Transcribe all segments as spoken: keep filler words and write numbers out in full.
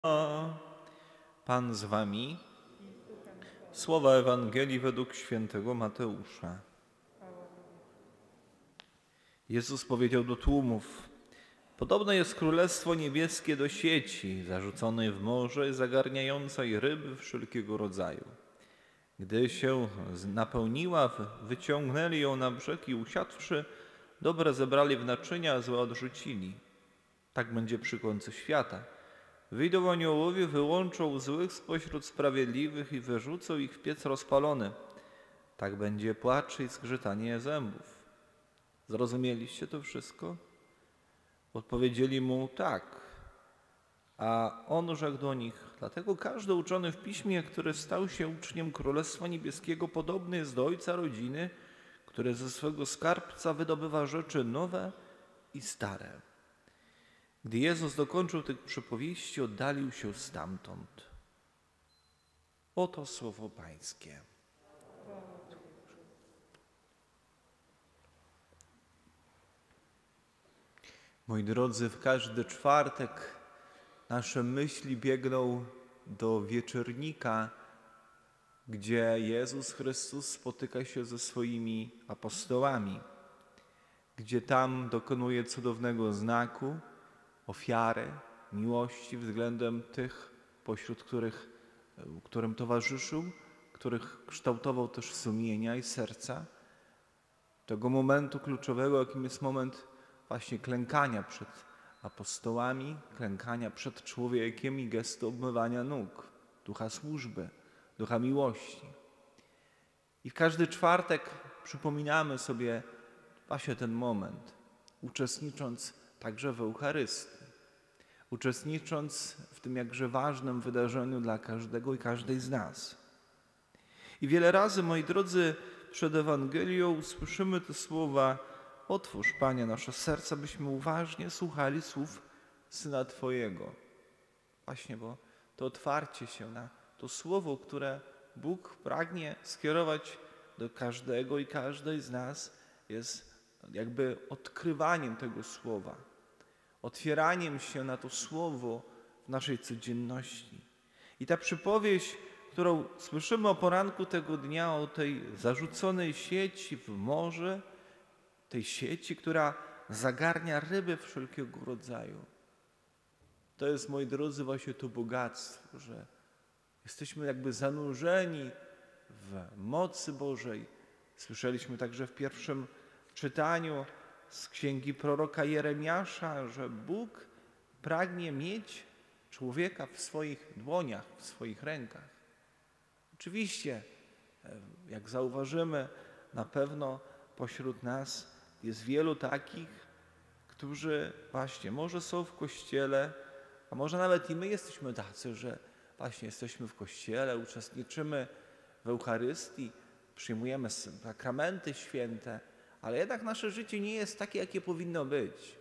A Pan z wami. Słowa Ewangelii według świętego Mateusza. Jezus powiedział do tłumów: podobne jest Królestwo Niebieskie do sieci zarzuconej w morze i zagarniającej ryby wszelkiego rodzaju. Gdy się napełniła, wyciągnęli ją na brzeg i usiadłszy, dobre zebrali w naczynia, a złe odrzucili. Tak będzie przy końcu świata. Wyjdą aniołowie, wyłączą złych spośród sprawiedliwych i wyrzucą ich w piec rozpalony. Tak będzie płacz i zgrzytanie zębów. Zrozumieliście to wszystko? Odpowiedzieli mu tak. A on rzekł do nich: dlatego każdy uczony w piśmie, który stał się uczniem Królestwa Niebieskiego, podobny jest do ojca rodziny, który ze swego skarbca wydobywa rzeczy nowe i stare. Gdy Jezus dokończył tych przypowieści, oddalił się stamtąd. Oto słowo Pańskie. Moi drodzy, w każdy czwartek nasze myśli biegną do wieczornika, gdzie Jezus Chrystus spotyka się ze swoimi apostołami, gdzie tam dokonuje cudownego znaku, ofiary, miłości względem tych, pośród których, którym towarzyszył, których kształtował też sumienia i serca. Tego momentu kluczowego, jakim jest moment właśnie klękania przed apostołami, klękania przed człowiekiem i gestu obmywania nóg, ducha służby, ducha miłości. I w każdy czwartek przypominamy sobie właśnie ten moment, uczestnicząc także w Eucharystii, uczestnicząc w tym jakże ważnym wydarzeniu dla każdego i każdej z nas. I wiele razy, moi drodzy, przed Ewangelią usłyszymy te słowa: otwórz, Panie, nasze serca, byśmy uważnie słuchali słów Syna Twojego. Właśnie, bo to otwarcie się na to słowo, które Bóg pragnie skierować do każdego i każdej z nas, jest jakby odkrywaniem tego słowa, otwieraniem się na to słowo w naszej codzienności. I ta przypowieść, którą słyszymy o poranku tego dnia, o tej zarzuconej sieci w morze, tej sieci, która zagarnia ryby wszelkiego rodzaju. To jest, moi drodzy, właśnie to bogactwo, że jesteśmy jakby zanurzeni w mocy Bożej. Słyszeliśmy także w pierwszym czytaniu z księgi proroka Jeremiasza, że Bóg pragnie mieć człowieka w swoich dłoniach, w swoich rękach. Oczywiście, jak zauważymy, na pewno pośród nas jest wielu takich, którzy właśnie może są w Kościele, a może nawet i my jesteśmy tacy, że właśnie jesteśmy w Kościele, uczestniczymy w Eucharystii, przyjmujemy sakramenty święte, ale jednak nasze życie nie jest takie, jakie powinno być.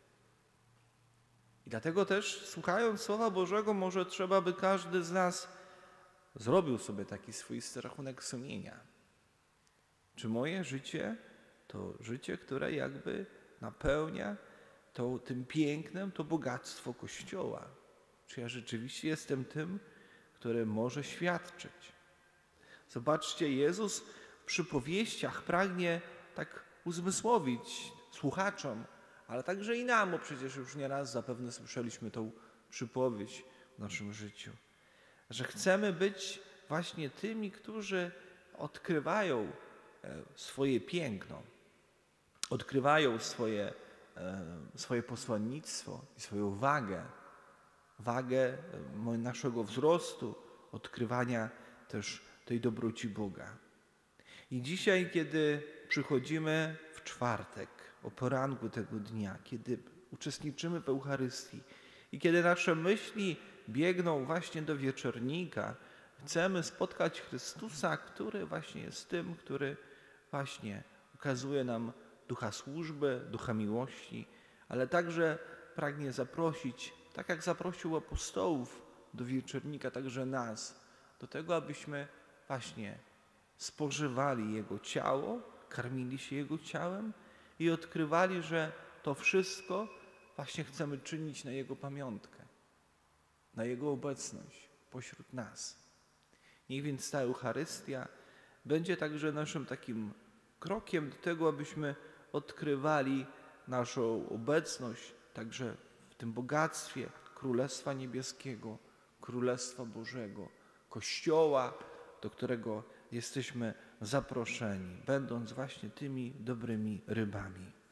I dlatego też, słuchając Słowa Bożego, może trzeba by każdy z nas zrobił sobie taki swoisty rachunek sumienia. Czy moje życie to życie, które jakby napełnia to, tym pięknem, to bogactwo Kościoła? Czy ja rzeczywiście jestem tym, który może świadczyć? Zobaczcie, Jezus w przypowieściach pragnie tak uzmysłowić słuchaczom, ale także i nam, bo przecież już nieraz zapewne słyszeliśmy tą przypowieść w naszym życiu, że chcemy być właśnie tymi, którzy odkrywają swoje piękno, odkrywają swoje, swoje posłannictwo i swoją wagę, wagę naszego wzrostu, odkrywania też tej dobroci Boga. I dzisiaj, kiedy przychodzimy w czwartek, o poranku tego dnia, kiedy uczestniczymy w Eucharystii i kiedy nasze myśli biegną właśnie do wieczornika, chcemy spotkać Chrystusa, który właśnie jest tym, który właśnie ukazuje nam ducha służby, ducha miłości, ale także pragnie zaprosić, tak jak zaprosił apostołów do wieczornika, także nas, do tego, abyśmy właśnie spożywali Jego ciało, karmili się Jego ciałem i odkrywali, że to wszystko właśnie chcemy czynić na Jego pamiątkę. na Jego obecność pośród nas. Niech więc ta Eucharystia będzie także naszym takim krokiem do tego, abyśmy odkrywali naszą obecność także w tym bogactwie Królestwa Niebieskiego, Królestwa Bożego, Kościoła, do którego jesteśmy zaproszeni, będąc właśnie tymi dobrymi rybami.